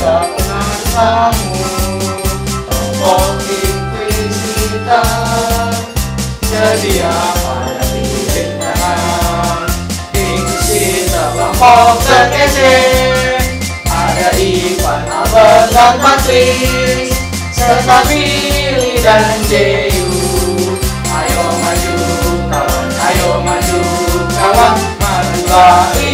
dengan kamu. Tokoh Inquisitor sedia pada dirintangan. Inquisitor kelompok terkece, ada Ivan, Albert, dan Patrice, serta Billy dan Jeyu. Ayo maju kawan, majulah